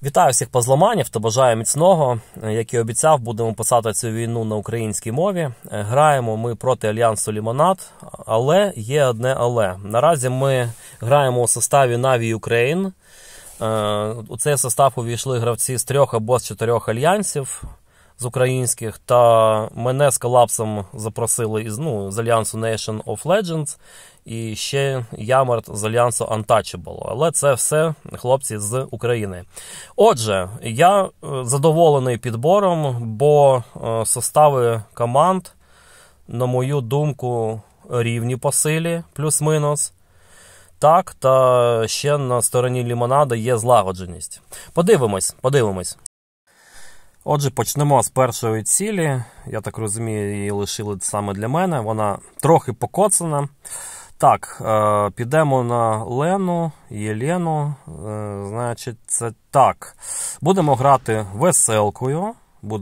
Вітаю всіх позламанів та бажаю міцного. Як і обіцяв, будемо писати цю війну на українській мові. Граємо ми проти Альянсу Лімонад, але є одне але. Наразі ми граємо у составі Na'Vi Ukraine. У цей состав увійшли гравці з 3 або з 4 альянсів з українських, та мене з колапсом запросили з альянсу Nation of Legends і ще Ямарт з альянсу Untouchable. Але це все хлопці з України. Отже, я задоволений підбором, бо состави команд, на мою думку, рівні по силі, плюс-минус. Так, та ще на стороні Лімонада є злагодженість. Подивимось. Отже, почнемо з першої цілі. Я так розумію, її лишили саме для мене. Вона трохи покоцана. Так, підемо на Лену, Єлену. Значить, це так. Будемо грати веселкою.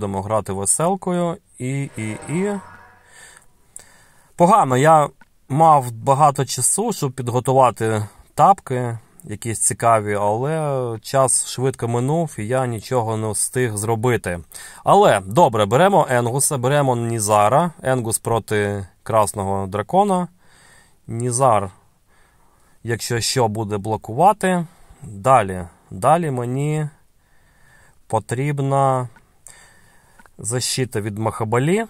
І. Погано, я мав багато часу, щоб підготувати тапки, якісь цікаві, але час швидко минув і я нічого не встиг зробити. Але, добре, беремо Енгуса, беремо Нізара. Енгус проти Красного Дракона. Нізар, якщо що, буде блокувати. Далі мені потрібна защита від Махабалі.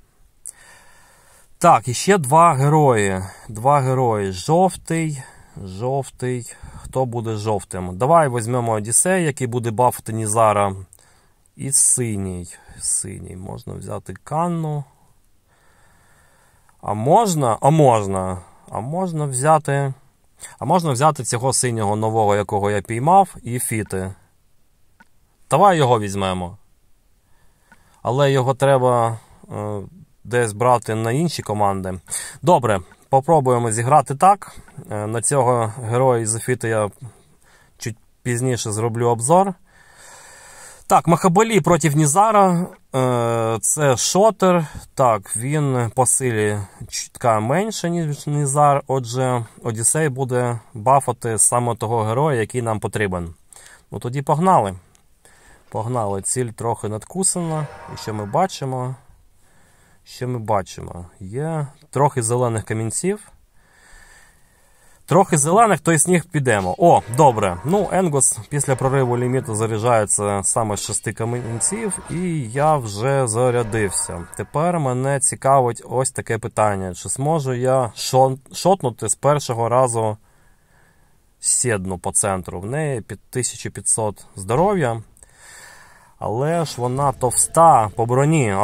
Так, і ще два герої. Жовтий. Хто буде жовтим? Давай візьмемо Одіссей, який буде бафати Нізара. І синій. Можна взяти Канну. А можна взяти цього синього нового, якого я піймав, і Фіти. Давай його візьмемо. Але його треба десь брати на інші команди. Добре, попробуємо зіграти так. На цього героя із Фіти я чуть пізніше зроблю обзор. Так, Махабалі проти Нізара. Це шотер. Так, він по силі чутка менше, ніж Нізар. Отже, Одіссей буде бафати саме того героя, який нам потрібен. Ну тоді погнали. Ціль трохи надкусана. І що ми бачимо? Є трохи зелених камінців. То й сніг підемо. О, добре. Енгус після прориву ліміту заряджається саме з 6 камінців, і я вже зарядився. Тепер мене цікавить ось таке питання. Чи зможу я шотнути з першого разу Седну по центру? В неї 1500 здоров'я, але ж вона товста по броні.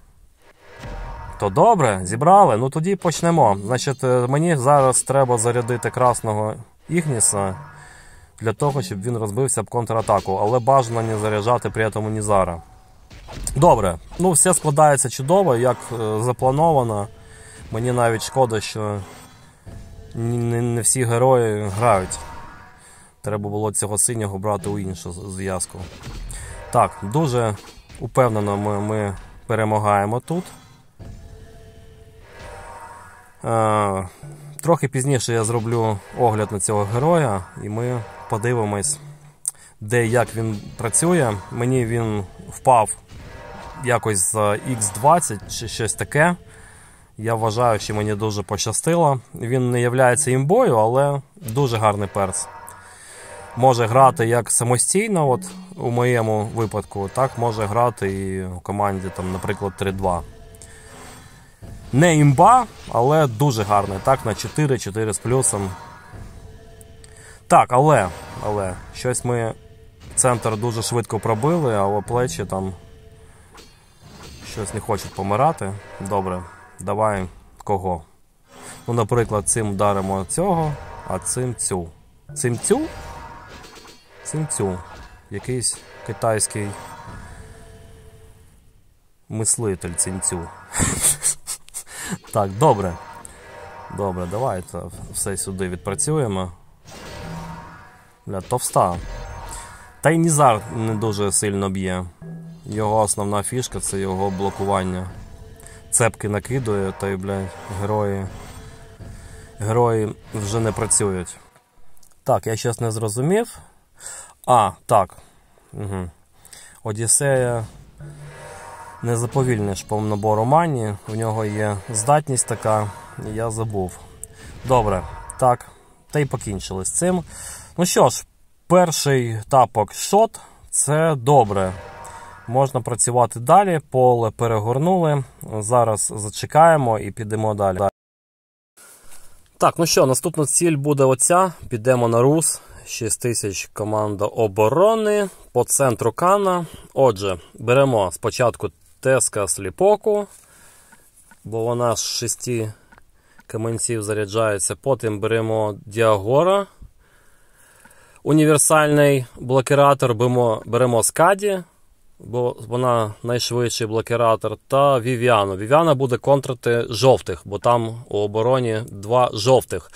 То добре, зібрали. Тоді почнемо. Значить, мені зараз треба зарядити красного Ігніса для того, щоб він розбився об контратаку. Але бажано не заряджати при цьому Нізара. Добре. Все складається чудово, як заплановано. Мені навіть шкода, що не всі герої грають. Треба було цього синього брати у іншу зв'язку. Так, дуже упевнено ми перемагаємо тут. Трохи пізніше я зроблю огляд на цього героя, і ми подивимось, де і як він працює. Мені він впав якось за Х20 чи щось таке. Я вважаю, що мені дуже пощастило. Він не є імбою, але дуже гарний перс. Може грати як самостійно, у моєму випадку, так може грати і у команді, наприклад, 3-2. Не імба, але дуже гарний. Так, на 4 з плюсом. Так, але щось ми центр дуже швидко пробили, а плечі там щось не хочуть помирати. Добре, давай кого? Наприклад, цим вдаримо цього, а цим цю. Цим цю. Якийсь китайський мислитель цінцю. Так, добре, давайте все сюди відпрацюємо. Товста. Та й Нізар не дуже сильно б'є. Його основна фішка – це його блокування. Цепки накидує, та й, герої вже не працюють. Так, я щось не зрозумів. Так, Угу. Одіссея не заповільниш по набору мані, в нього є здатність така, і я забув. Добре, так, та й покінчили з цим. Ну що ж, перший тапок шот, це добре. Можна працювати далі, поле перегорнули, зараз зачекаємо і підемо далі. Так, ну що, наступна ціль буде оця, підемо на Рус, 6000 команда оборони, по центру Кана. Отже, беремо спочатку Теска Сліпоку, бо вона з 6 каменців заряджається, потім беремо Діагора, універсальний блокіратор, беремо Скаді, бо вона найшвидший блокіратор, та Вів'яну. Вів'яна буде контрити жовтих, бо там у обороні 2 жовтих.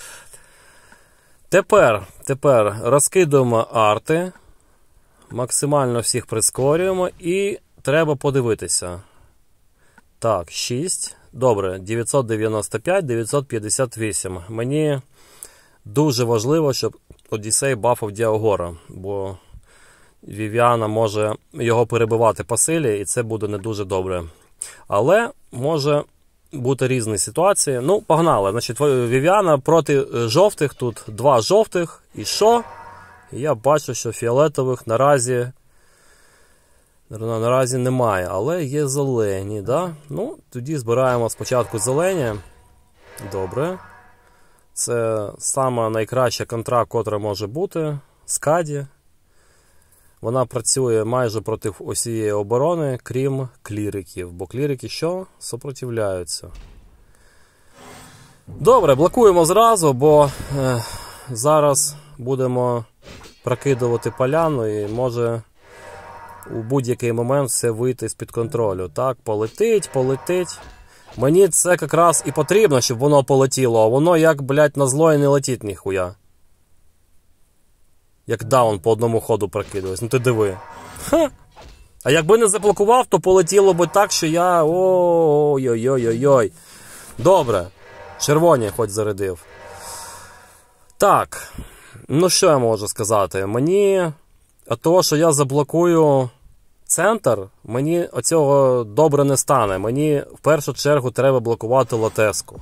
Тепер розкидуємо арти, максимально всіх прискорюємо і треба подивитися. Так, 6. Добре, 995, 958. Мені дуже важливо, щоб Одіссей бафав Діагора, бо Вів'яна може його перебивати по силі, і це буде не дуже добре. Але може бути різні ситуації. Ну, погнали. Значить, Вів'яна проти жовтих, тут 2 жовтих. І що? Я бачу, що фіолетових наразі немає, але є зелені, да? Ну, тоді збираємо спочатку зелені. Добре. Це сама найкраща контра, котра може бути. Скаді. Вона працює майже проти усієї оборони, крім кліриків. Бо клірики що? Супротивляються. Добре, блокуємо зразу, бо зараз будемо прокидувати поляну і може у будь-який момент все вийти з-під контролю. Так, полетить. Мені це якраз і потрібно, щоб воно полетіло, а воно як, блядь, на зло і не летить ніхуя. Як даун по одному ходу прокидуюсь. Ну ти диви. Ха! А якби не заблокував, то полетіло б так, що я... Ой-ой-ой-ой-ой. Добре. Червоні хоч зарядив. Так. Ну що я можу сказати? Мені... От того, що я заблокую центр, мені оцього добре не стане. Мені в першу чергу треба блокувати Латеску.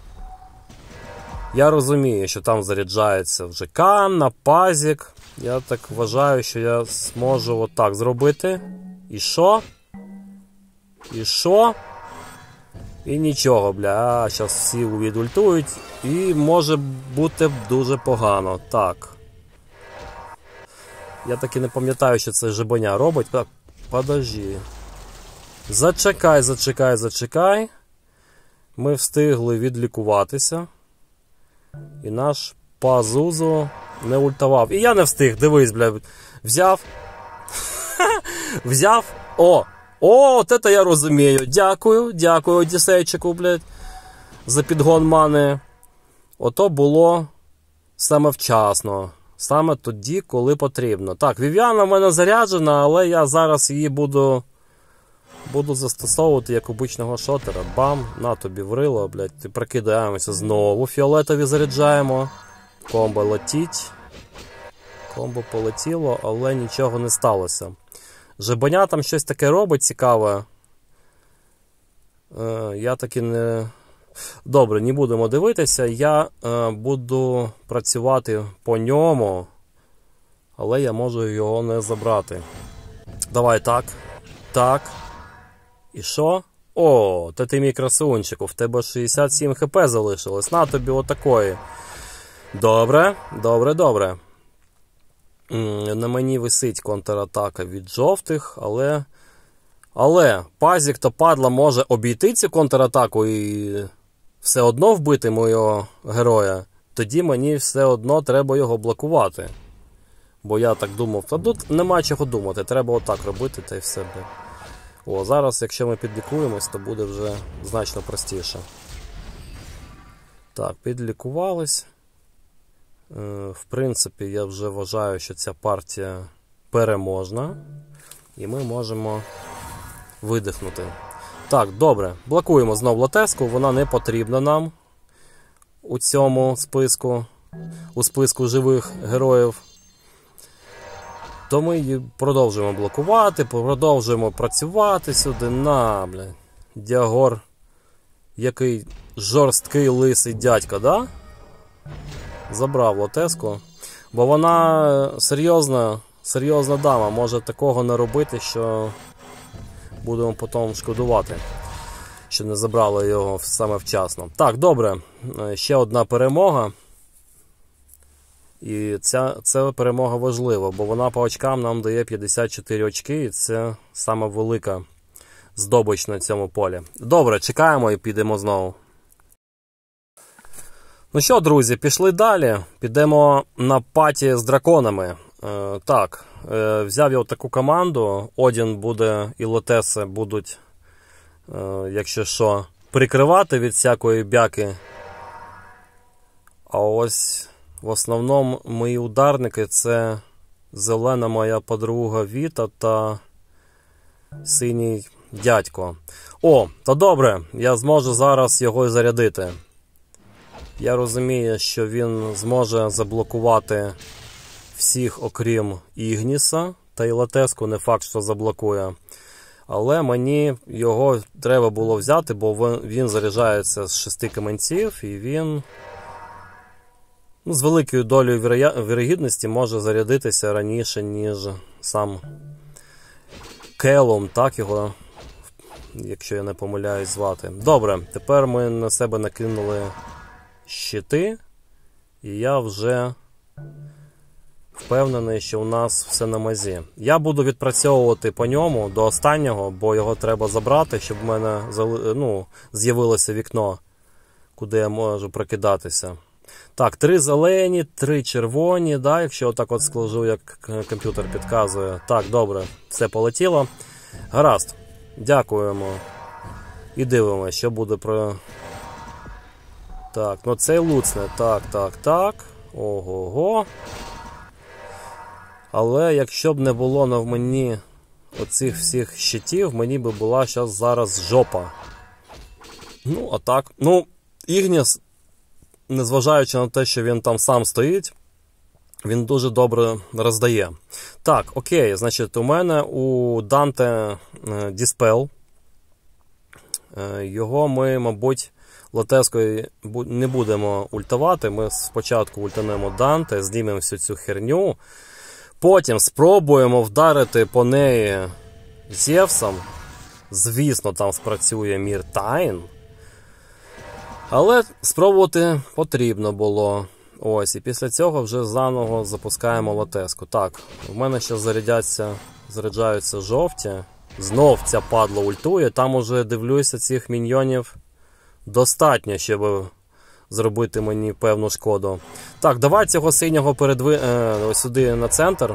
Я розумію, що там заряджається вже Кан, на пазік. Я так вважаю, що я зможу отак зробити. І що? І що? І нічого, бля. Зараз всі відультують. І може бути дуже погано. Так. Я таки не пам'ятаю, що це жебоня робить. Так, подожди. Зачекай. Ми встигли відлікуватися. І наш Пазузу не ультував. І я не встиг, дивись, бля. Взяв. Взяв. От це я розумію. Дякую Одіссейчику, блядь, за підгон мани. Ото було саме вчасно. Саме тоді, коли потрібно. Так, Вів'яна в мене заряджена, але я зараз її буду застосовувати як обичного шотера. Бам, на тобі врило, блядь, ти прокидаємося знову. Фіолетові заряджаємо. Комбо летить. Комбо полетіло, але нічого не сталося. Жебоня там щось таке робить цікаве. Я таки не... Добре, не будемо дивитися. Я буду працювати по ньому, але я можу його не забрати. Давай так. Так. І що? О, ти мій красунчику, в тебе 67 хп залишилось. На тобі отакої. Добре. На мені висить контратака від жовтих, але пазік та падла може обійти цю контратаку і все одно вбити мого героя. Тоді мені все одно треба його блокувати. Бо я так думав, та тут нема чого думати, треба отак робити та й все. О, зараз, якщо ми підлікуємось, то буде вже значно простіше. Так, підлікувались. В принципі, я вже вважаю, що ця партія переможна. І ми можемо видихнути. Так, добре. Блокуємо знову Латеску. Вона не потрібна нам у цьому списку. У списку живих героїв. то ми її продовжуємо блокувати, продовжуємо працювати сюди. На, блядь. Діагор. Який жорсткий лисий дядька, да? Забрав Лотеску. Бо вона серйозна дама. Може такого не робити, що будемо потім шкодувати, що не забрали його саме вчасно. Так, добре. Ще одна перемога. І ця перемога важлива, бо вона по очкам нам дає 54 очки, і це саме велика здобич на цьому полі. Добре, чекаємо і підемо знову. Ну що, друзі, пішли далі. Підемо на паті з драконами. Так, взяв я таку команду. Одін буде і Лотеси будуть, якщо що, прикривати від всякої бяки. А ось в основному мої ударники це зелена моя подруга Віта та синій дядько. О, то добре, я зможу зараз його і зарядити. Я розумію, що він зможе заблокувати всіх, окрім Ігніса, та й Лотеску не факт, що заблокує. Але мені його треба було взяти, бо він заряджається з 6 каменців, і він з великою долею вірогідності може зарядитися раніше, ніж сам Келум, так його, якщо я не помиляюсь, звати. Добре, тепер ми на себе накинули щити, і я вже впевнений, що у нас все на мазі. Я буду відпрацьовувати по ньому до останнього, бо його треба забрати, щоб в мене з'явилося вікно, куди я можу прокидатися. Так, 3 зелені, 3 червоні, да, якщо отак от складу, як комп'ютер підказує. Так, добре, все полетіло. Гаразд, дякуємо. І дивимося, що буде про... Так, ну цей луцне. Так. Ого-го. Але якщо б не було на мені оцих всіх щитів, мені би була зараз жопа. Ну, а так. Ну, Ігніс, незважаючи на те, що він там сам стоїть, він дуже добре роздає. Так, окей, значить, у мене у Данте Dispel. Його ми, мабуть, Лотескою не будемо ультувати. Ми спочатку ультанемо Данте, знімемо всю цю херню. Потім спробуємо вдарити по неї Зевсом. Звісно, там спрацює Міртайн. Але спробувати потрібно було. Ось, і після цього вже заново запускаємо Лотеску. Так, в мене ще заряджаються жовті. Знов ця падла ультує. Там уже, дивлюся, цих міньйонів достатньо, щоб зробити мені певну шкоду. Так, давай цього синього ось сюди на центр.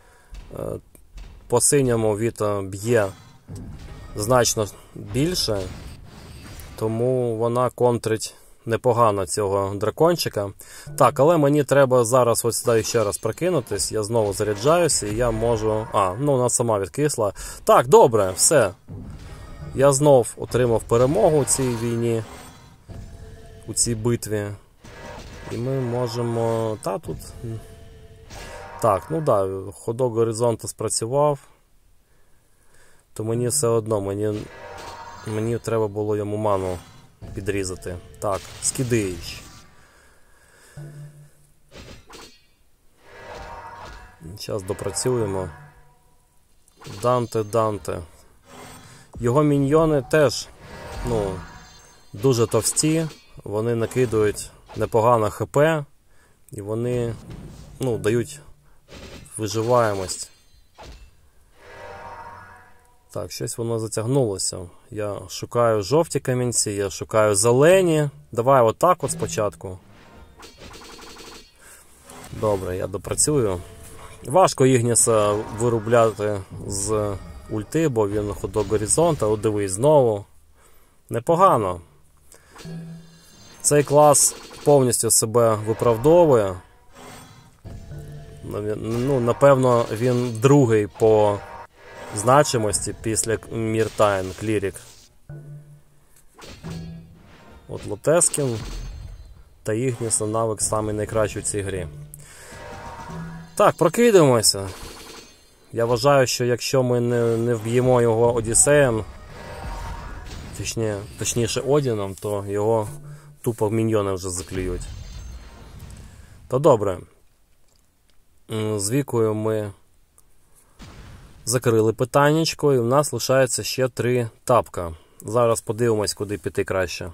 По синьому Віта б'є значно більше. Тому вона контрить непогано цього дракончика. Так, але мені треба зараз ось сюди ще раз прокинутись. Я знову заряджаюся і я можу... вона сама відкисла. Так, добре, все. Я знов отримав перемогу у цій війні. У цій битві. І ми можемо... тут... Так, ходок горизонту спрацював. То мені все одно, мені треба було йому ману підрізати. Так, Скидич. Зараз допрацюємо. Данте. Його міньйони теж, дуже товсті. Вони накидують непогано ХП. І вони, дають виживаємость. Так, щось воно затягнулося. Я шукаю жовті камінці, я шукаю зелені. Давай отак от спочатку. Добре, я допрацюю. Важко Ігніса виробляти з ульти, бо він ходок горизонта. От дивись, знову. Непогано. Цей клас повністю себе виправдовує. Напевно, він другий по значимості після Міртайн, Клірік. От Лотескін та Ігніса навик самий найкращий в цій грі. Так, прокидаємося. Я вважаю, що якщо ми не вб'ємо його Одіссеєм, точніше Одіном, то його тупо в міньйони вже заклюють. Та добре. З Вікою ми закрили питаннячко, і в нас лишається ще 3 тапка. Зараз подивимось, куди піти краще.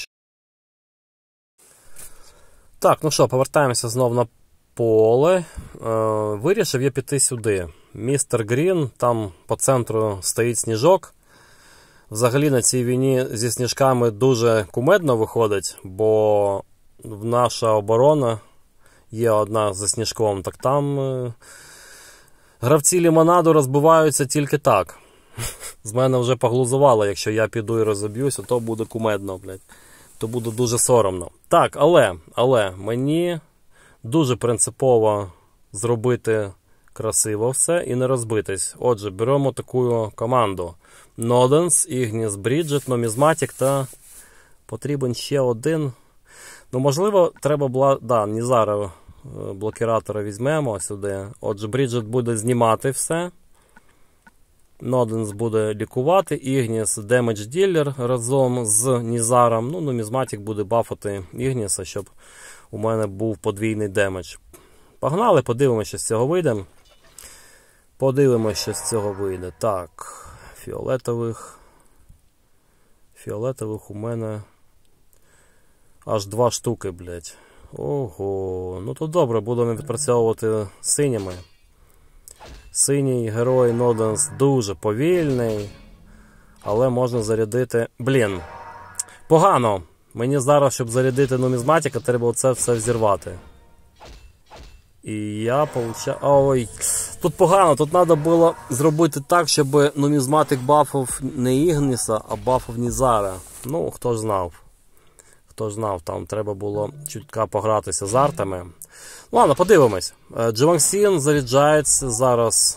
Так, ну що, повертаємося знов на поле. Вирішив я піти сюди. Містер Грін, там по центру стоїть сніжок. Взагалі на цій війні зі сніжками дуже кумедно виходить, бо наша оборона є одна за сніжком, так там гравці лимонаду розбиваються тільки так. З мене вже поглузувало, якщо я піду і розоб'юся, то буде кумедно, блядь. То буде дуже соромно. Так, але мені дуже принципово зробити красиво все і не розбитись. Отже, беремо таку команду. Ноденс, Ігніс, Бріджит, Нумізматік та потрібен ще один. Ну, можливо, треба було... Да, Нізара блокіратора візьмемо сюди. Отже, Бріджит буде знімати все. Ноденс буде лікувати. Ігніс демедж ділер разом з Нізаром. Ну, Нумізматік буде бафати Ігніса, щоб у мене був подвійний демедж. Погнали, подивимося, що з цього вийде. Подивимося, що з цього вийде. Так, фіолетових у мене аж 2 штуки, блядь. Ого, ну то добре, будемо відпрацьовувати синіми. Синій герой Ноденс дуже повільний, але можна зарядити... Блін, погано. Мені зараз, щоб зарядити нумізматика, треба оце все взірвати. І я получаю... Ой, тут погано, тут треба було зробити так, щоб нумізматик бафав не Ігніса, а бафав Нізара. Ну, хто ж знав. Хто ж знав, там треба було чутка погратися з артами. Ладно, подивимось. Дживансін заряджається зараз.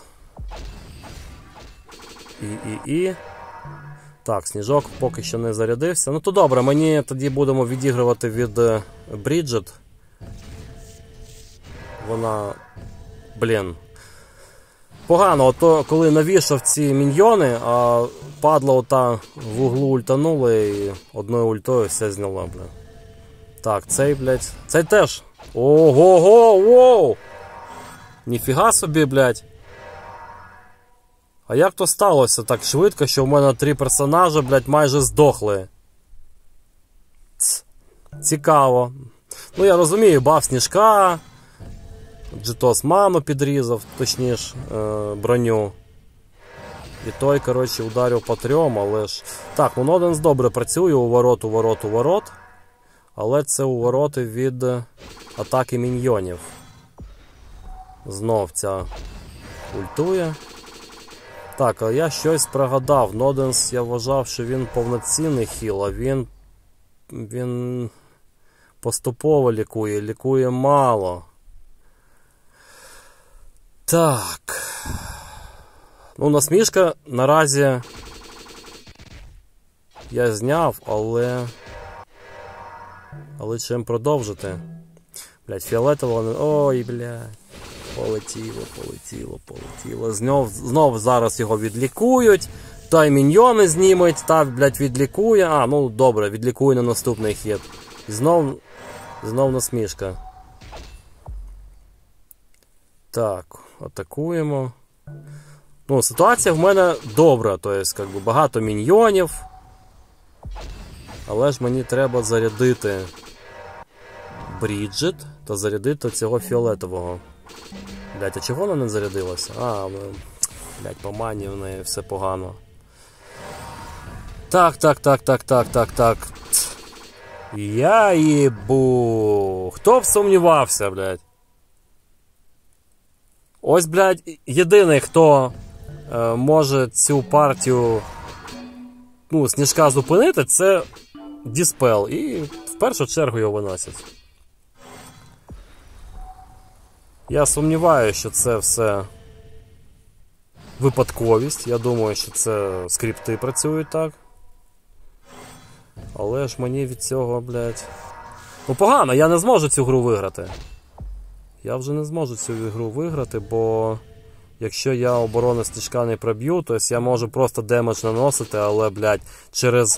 Так, сніжок поки що не зарядився. Ну то добре, мені тоді будемо відігрувати від Бріджит. Вона... Блін. Погано, ото коли навішав ці міньйони, а падла ота в углу ультанула і одною ультою все зняла, блін. Так, цей, блядь. Цей теж. Ого-го, воу! Ніфіга собі, блядь. А як то сталося так швидко, що в мене 3 персонажі, блядь, майже здохли? Цікаво. Ну, я розумію, баф сніжка. Джитос ману підрізав, точніше, броню. І той, коротше, ударив по 3, але ж... Так, ну Ноденс добре працює, уворот. Але це увороти від атаки міньйонів. Знов ця ультує. Так, а я щось пригадав. Ноденс, я вважав, що він повноцінний хіл, а він поступово лікує мало. Так. Ну, насмішка наразі я зняв, але чим продовжити? Блядь, фіолетово... Ой, блядь. Полетіло. Знов зараз його відлікують. Та й міньйони знімуть, та, блядь, відлікує. А, ну добре, відлікує на наступний хід. І знов насмішка. Так, атакуємо. Ну, ситуація в мене добра, то є, якби, багато міньйонів. Але ж мені треба зарядити Бріджит та зарядити цього фіолетового. Блять, а чого вона не зарядилася? А, блять, по мані в неї все погано. Так. Я їбу. Хто б сумнівався, блять? Ось, блять, єдиний, хто може цю партію, ну, сніжка зупинити, це Діспел. І в першу чергу його виносять. Я сумніваюся, що це все випадковість. Я думаю, що це скрипти працюють так. Але ж мені від цього, блядь... Ну погано, я не зможу цю гру виграти. Я вже не зможу цю гру виграти, бо Якщо я оборону сніжка не проб'ю, то я можу просто демедж наносити, але, блядь, через...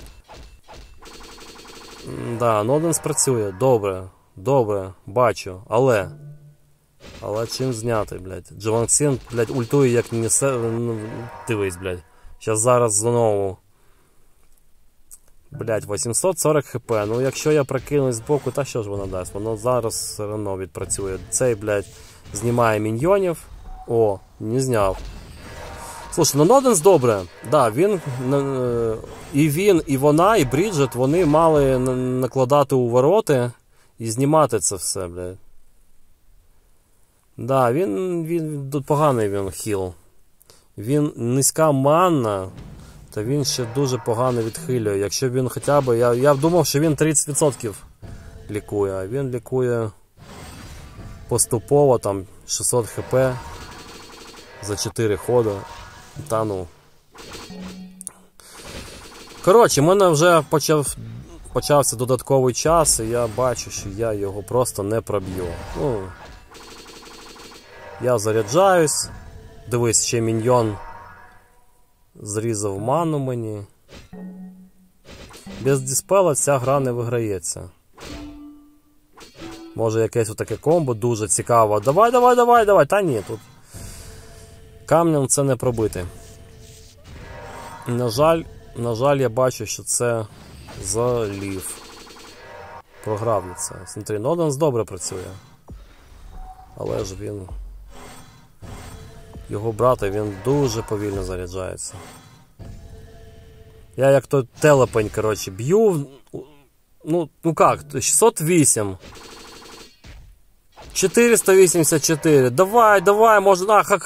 Да, Ноден спрацює, добре, бачу, але чим зняти, блядь? Джованксін, блядь, ультує як несе... Дивись, блядь. Зараз знову... Блядь, 840 хп. Ну, якщо я прокинусь збоку, та що ж воно дасть? Воно зараз все одно відпрацює. Цей, блядь, знімає міньйонів. О, не зняв. Слушай, ну Ноденс добре. Да, він, і вона, і Бріджет, вони мали накладати у вороти і знімати це все, блядь. Да, він тут поганий він хіл. Він низька манна, та він ще дуже погано відхилює. Якщо він хоча б... Я думав, що він 30% лікує, а він лікує поступово, там, 600 хп за 4 ходи. Та ну. Коротше, в мене вже почався додатковий час, і я бачу, що я його просто не проб'ю. Ну, я заряджаюсь. Дивись, ще міньйон зрізав ману мені. Без диспела ця гра не виграється. Може якесь отаке комбо дуже цікаво. Давай. Та ні, тут камнем це не пробити. На жаль, я бачу, що це залів. Програв на це. Смотри, Ноденс добре працює. Але ж він... Його брата, він дуже повільно заряджається. Я як то телепень, коротше, б'ю... Ну як, 608. 484. Давай, може,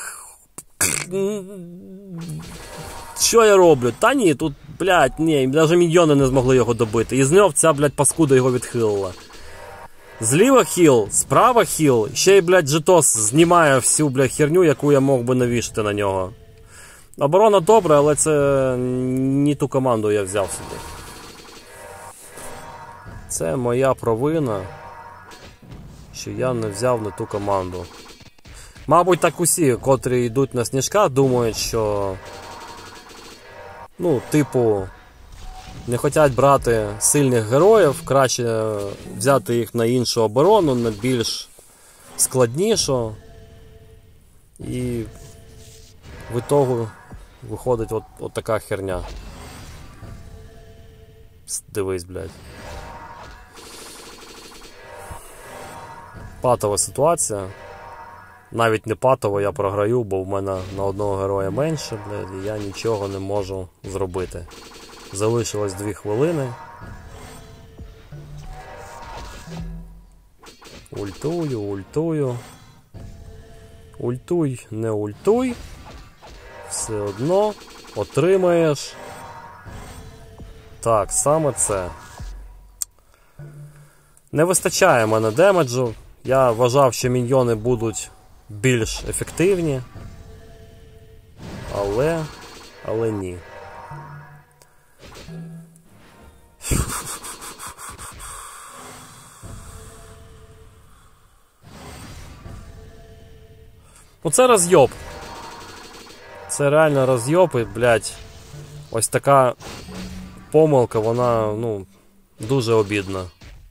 Що я роблю? Та ні, тут, блядь, ні, навіть міньйони не змогли його добити. І з нього ця, блядь, паскуда його відхилила. Зліва хіл, справа хіл, ще й, блядь, Джитос знімає всю, блядь, херню, яку я мог би навішати на нього. Оборона добра, але це не ту команду я взяв собі. Це моя провина, що я не взяв не ту команду. Мабуть, так усі, котрі йдуть на сніжка, думають, що... Ну, типу... Не хочуть брати сильних героїв, краще взяти їх на іншу оборону, на більш складнішу. І в ітогу виходить от така херня. Дивись, блядь. Патова ситуація. Навіть не патово я програю, бо в мене на одного героя менше, блядь, і я нічого не можу зробити. Залишилось 2 хвилини. Ультую. Ультуй, не ультуй. Все одно отримаєш. Так, саме це. Не вистачає мене демеджу. Я вважав, що міньйони будуть більш ефективні. Але ні. Ну це розйоб. Це реально розйоб і, блядь, ось така помилка, вона, ну, дуже обідна.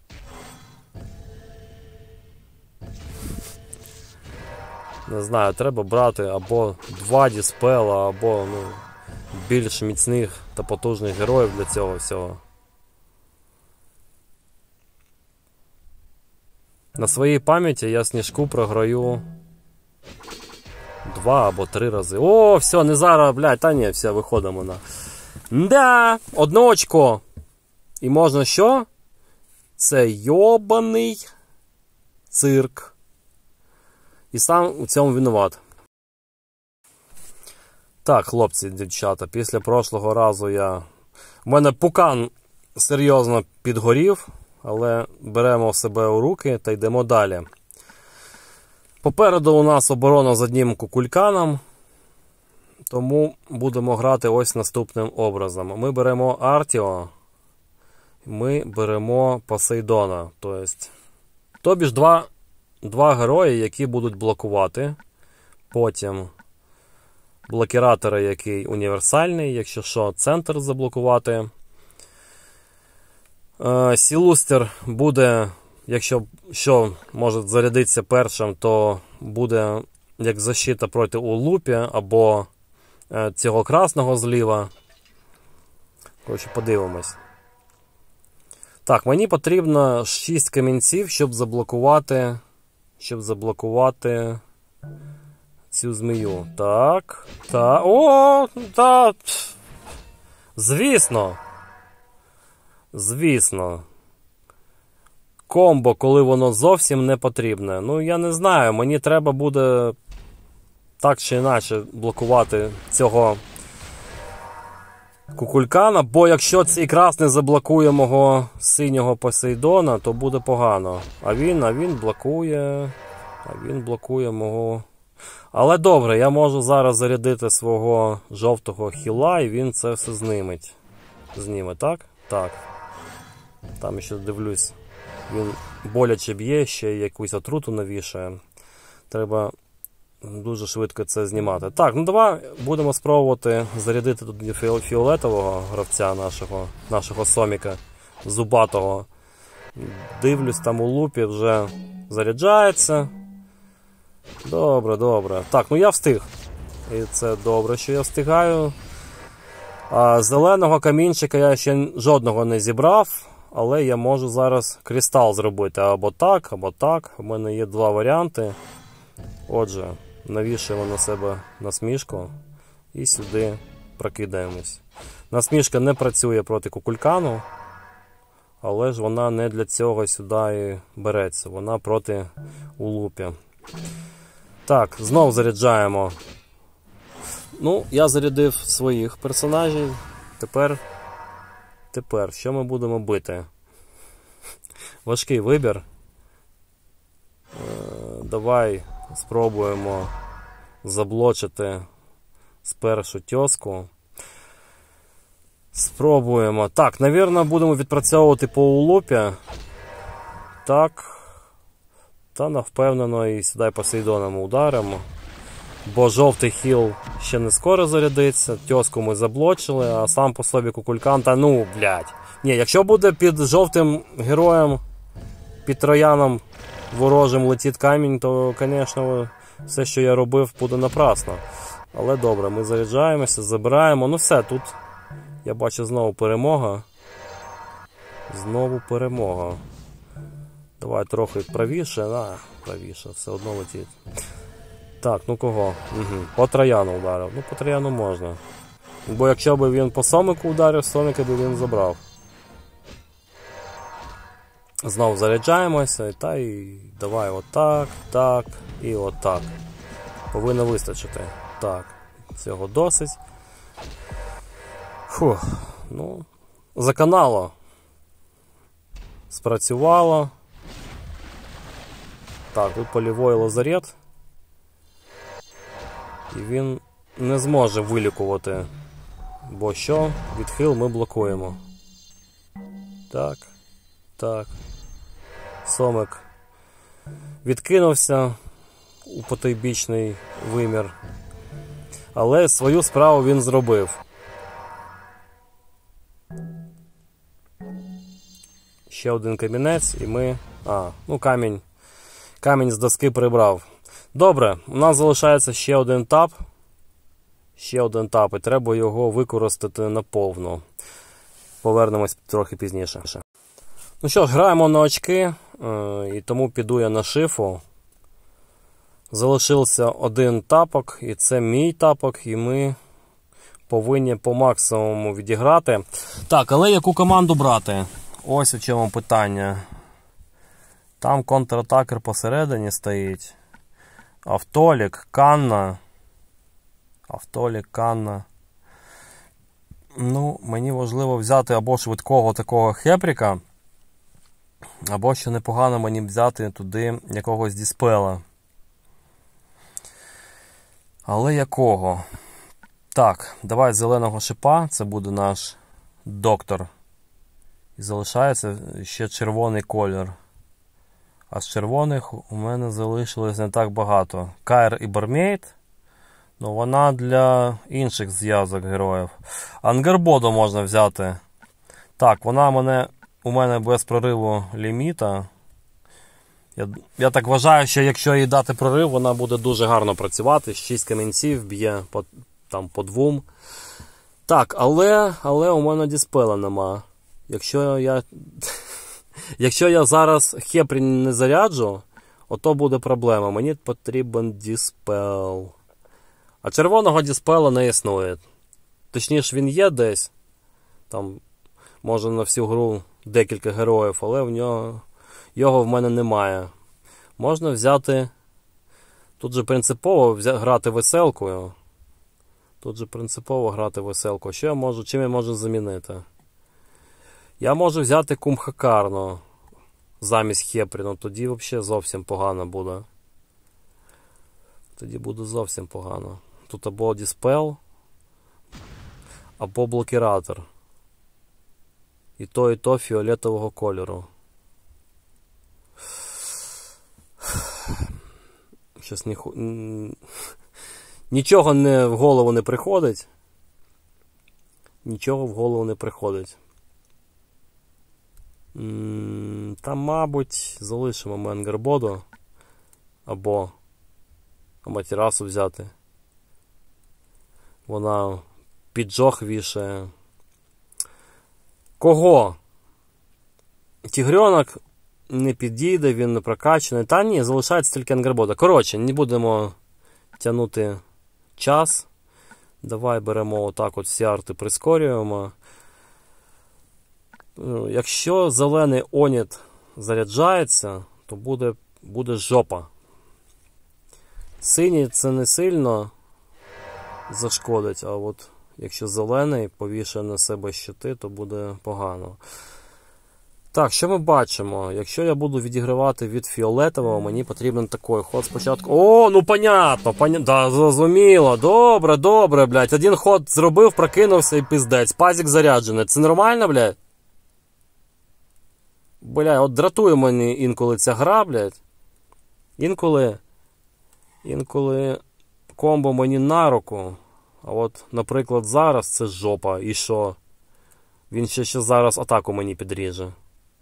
Не знаю, треба брати або 2 діспела, або, ну, більш міцних та потужних героїв для цього всього. На своїй пам'яті я сніжку програю 2 або 3 рази. О, все, не зараз, блядь, та ні, все, виходимо на... Да, 1 очко. І можна що? Це йобаний цирк. І сам у цьому винуват. Так, хлопці, дівчата, після прошлого разу у мене пукан серйозно підгорів, але беремо себе у руки та йдемо далі. Попереду у нас оборона з одним кукульканом, тому будемо грати ось наступним образом. Ми беремо Артіо, ми беремо Посейдона, тобі ж два герої, які будуть блокувати. Потім блокіратора, який універсальний, якщо що, центр заблокувати. Сілустер буде, якщо що, може зарядитися першим, то буде як защита проти улупі або цього красного зліва. Коротше, подивимось. Так, мені потрібно 6 камінців, щоб заблокувати цю змію. Так, так, о, так, звісно. Комбо, коли воно зовсім не потрібне. Ну, я не знаю, мені треба буде так чи інакше блокувати цього кукулькана, бо якщо цей красний заблокує мого синього Посейдона, то буде погано. А він блокує мого... Але добре, я можу зараз зарядити свого жовтого хіла, і він це все зніме, так? Так. Там ще дивлюсь, він боляче б'є, ще якусь отруту навішає. Треба дуже швидко це знімати. Так, ну давай будемо спробувати зарядити тут фіолетового гравця нашого Соміка, зубатого. Дивлюсь, там у лупі вже заряджається. Добре. Так, ну я встиг. І це добре, що я встигаю. А зеленого камінчика я ще жодного не зібрав, але я можу зараз кристал зробити або так, або так. У мене є 2 варіанти. Отже, навішуємо на себе насмішку і сюди прокидаємось. Насмішка не працює проти кукулькану, але ж вона не для цього сюди і береться. Вона проти улупі. Так, знов заряджаємо. Ну, я зарядив своїх персонажів. Тепер, що ми будемо бити? Важкий вибір. Давай спробуємо заблочити спершу тьоску. Спробуємо. Так, навірно, будемо відпрацьовувати по улупі. Так. Та навпевнено і сюди Посейдоном ударимо. Бо жовтий хіл ще не скоро зарядиться. Тьоску ми заблочили, а сам по собі кукулькан, та ну, блядь. Ні, якщо буде під жовтим героєм, під трояном ворожим летить камінь, то, звісно, все, що я робив, буде напрасно. Але добре, ми заряджаємося, забираємо. Ну все, тут я бачу знову перемога. Знову перемога. Давай трохи правіше. Правіше, все одно летить. Так, ну кого? По трояну ударив. Ну, по трояну можна. Бо якщо б він по Сомику ударив, Сомика б він забрав. Знову заряджаємося, та і давай отак, так і отак. Повинно вистачити. Так, цього досить. Фух, ну, заканало. Спрацювало. Так, тут польовий лазарет. І він не зможе вилікувати. Бо що? Відхил ми блокуємо. Так. Сомик відкинувся у потойбічний вимір. Але свою справу він зробив. Ще один камінець і ми... ну камінь з доски прибрав. Добре, у нас залишається ще один тап. І треба його використати наповну. Повернемось трохи пізніше. Ну що ж, граємо на очки, і тому піду я на шифу. Залишився один тапок, і це мій тапок, і ми повинні по максимуму відіграти. Так, але яку команду брати? Ось у чому питання. Там контратакер посередині стоїть. Автолік, Канна. Ну, мені важливо взяти або швидкого такого хепріка, або, що непогано, мені взяти туди якогось діспела. Але якого? Так, давай зеленого шипа, це буде наш доктор. І залишається ще червоний колір. А з червоних у мене залишилось не так багато. Кайр і Бармейт. Ну, вона для інших зв'язок героїв. Ангербоду можна взяти. Так, вона у мене без прориву ліміта. Я так вважаю, що якщо їй дати прорив, вона буде дуже гарно працювати. 6 камінців б'є по 2. Так, але у мене діспела нема. Якщо я зараз Хепрін не заряджу, ото буде проблема. Мені потрібен діспел. А червоного діспела не існує. Точніше, він є десь. Там, може, на всю гру декілька героїв, але його в мене немає. Можна взяти... Тут же принципово грати веселкою. Чим я можу замінити? Я можу взяти Кумхакарну замість Хепріну. Тоді взагалі зовсім погано буде. Тут або діспел, або блокіратор. І то фіолетового кольору. Щось нічого в голову не приходить. Та, мабуть, залишимо ми Ангербоду. Або Аматерасу взяти. Вона піджог вішає. Кого? Тігрьонок не підійде, він не прокачаний. Та ні, залишається тільки Ангербода. Коротше, не будемо тягнути час. Давай беремо отак от всі арти, прискорюємо. Якщо зелений Оніт заряджається, то буде жопа. Синій це не сильно зашкодить, а от якщо зелений повішає на себе щити, то буде погано. Так, що ми бачимо? Якщо я буду відігравати від фіолетового, мені потрібен такий ход спочатку. О, ну понятно, да, зрозуміло. Добре, блядь. Один ход зробив, прокинувся і пиздець. Пазик заряджений. Це нормально, блядь? Бля, от дратує мені інколи ця гра, блядь. Інколи комбо мені на руку. А от, наприклад, зараз це жопа. І що? Він ще зараз атаку мені підріже.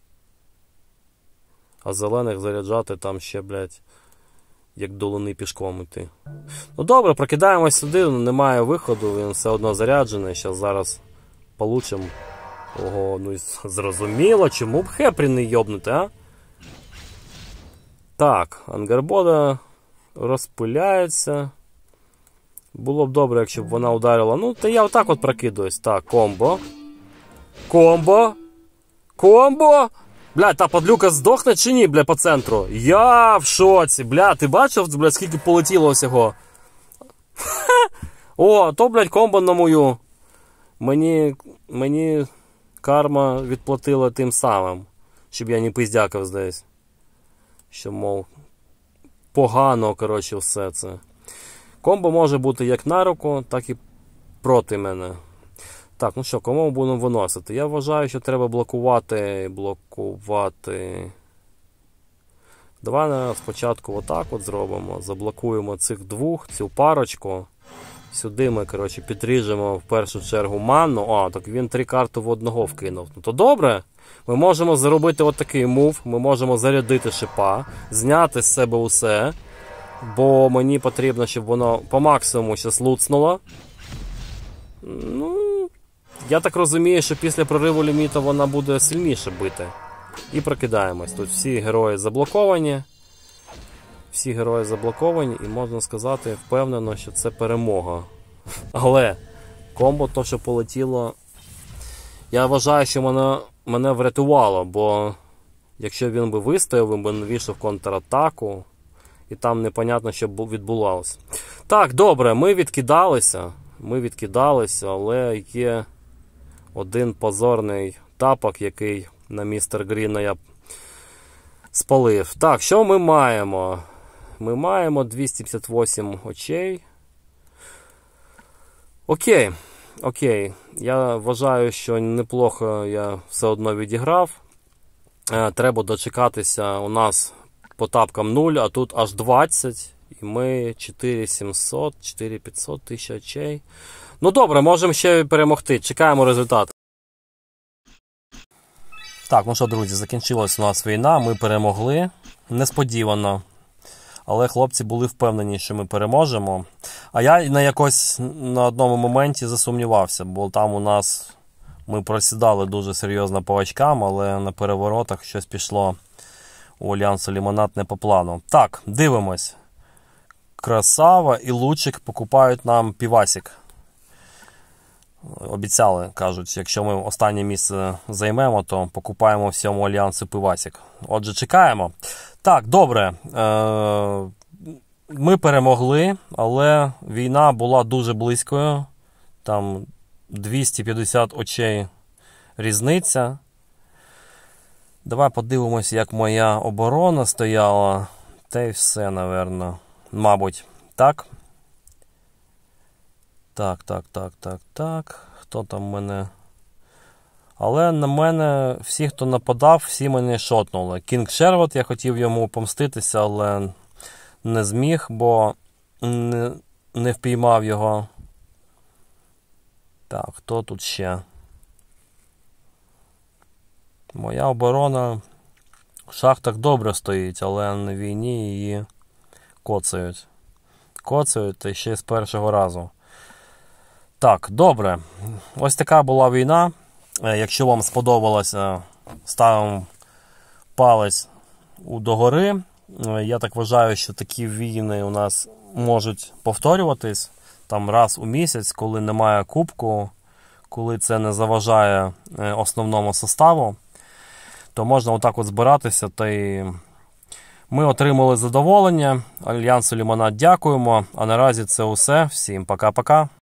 А зелених заряджати там ще, блядь, як до луни пішком йти. Ну добре, прокидаємось сюди, немає виходу, він все одно заряджений. Зараз получимо. Ого, ну і зрозуміло, чому б Хепрін не йобнути, а? Так, Ангербода розпиляється. Було б добре, якщо б вона ударила. Ну, та я отак от прокидуюсь. Так, комбо. Бля, та падлюка здохне чи ні, бля, по центру? Я в шоці, бля, ти бачив, бля, скільки полетіло всього? О, то, блядь, комбо на мою. Мені карма відплатила тим самим, щоб я не пиздякав здесь. Що, мов, погано, коротше, все це. Комбо може бути як на руку, так і проти мене. Так, ну що, кому ми будемо виносити? Я вважаю, що треба блокувати. Давай спочатку отак от зробимо. Заблокуємо цих двох, цю парочку. Сюди ми, коротше, підріжемо в першу чергу манну. А, так він 3 карти в одного вкинув. Ну то добре. Ми можемо зробити отакий мув. Ми можемо зарядити шипа, зняти з себе усе. Бо мені потрібно, щоб воно по максимуму щас луцнуло. Ну, я так розумію, що після прориву ліміту вона буде сильніше бити. І прокидаємось. Тут всі герої заблоковані. І можна сказати впевнено, що це перемога. Але комбо, то що полетіло, я вважаю, що мене врятувало, бо якщо він би вистояв, він би навішав контратаку, і там непонятно, що відбувалося. Так, добре, ми відкидалися, але є один позорний тапок, який на містер Гріна я спалив. Так, що ми маємо? Ми маємо 258 очей. Окей. Я вважаю, що неплохо я все одно відіграв. Треба дочекатися у нас по тапкам 0, а тут аж 20. І ми 4700, 4500 тисяч очей. Ну добре, можемо ще перемогти. Чекаємо результат. Так, ну що, друзі, закінчилась у нас війна, ми перемогли. Несподівано. Але хлопці були впевнені, що ми переможемо. А я на одному моменті засумнівався, бо там у нас ми просідали дуже серйозно по очкам, але на переворотах щось пішло у Альянсу Лимонад не по плану. Так, дивимось. Красава і Лучик покупають нам півасик. Обіцяли, кажуть, якщо ми останнє місце займемо, то покупаємо всьому Альянсу пивасик. Отже, чекаємо. Так, добре. Ми перемогли, але війна була дуже близькою. Там 250 очей різниця. Давай подивимось, як моя оборона стояла. Та й все, напевно. Мабуть, так. Так. Хто там мене? Але на мене всі, хто нападав, всі мене шотнули. Кінг Шервот, я хотів йому помститися, але не зміг, бо не впіймав його. Так, хто тут ще? Моя оборона в шахтах добре стоїть, але на війні її коцають. Коцають, та ще з першого разу. Так, добре. Ось така була війна. Якщо вам сподобалося, ставимо палець догори. Я так вважаю, що такі війни у нас можуть повторюватись. Там раз у місяць, коли немає кубку, коли це не заважає основному составу, то можна отак от збиратися. Та й ми отримали задоволення. Альянсу Лимонад дякуємо. А наразі це усе. Всім пока-пока.